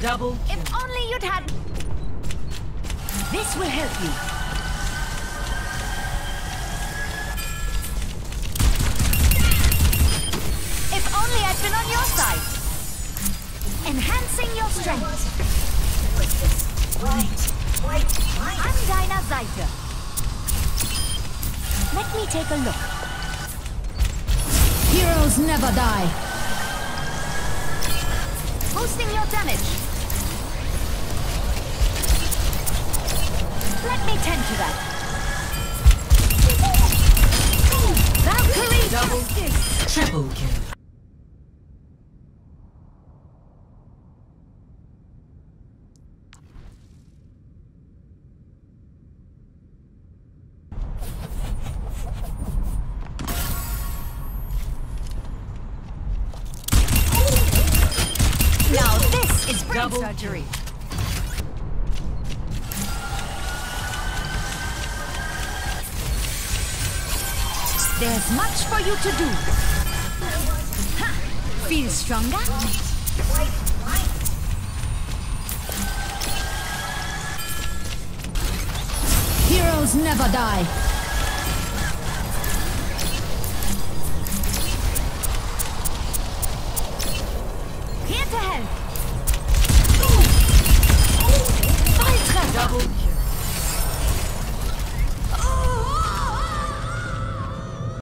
Double kill. If only you'd had... This will help you. If only I'd been on your side. Enhancing your strength. I'm Dinah Zyter. Let me take a look. Heroes never die. Boosting your damage. Let me tend to that. Valkyrie Double justice. triple kill. Now this is brain Double surgery. There's much for you to do. Ha! Feel stronger? Heroes never die. Here to help. Volltreffer. Double kill.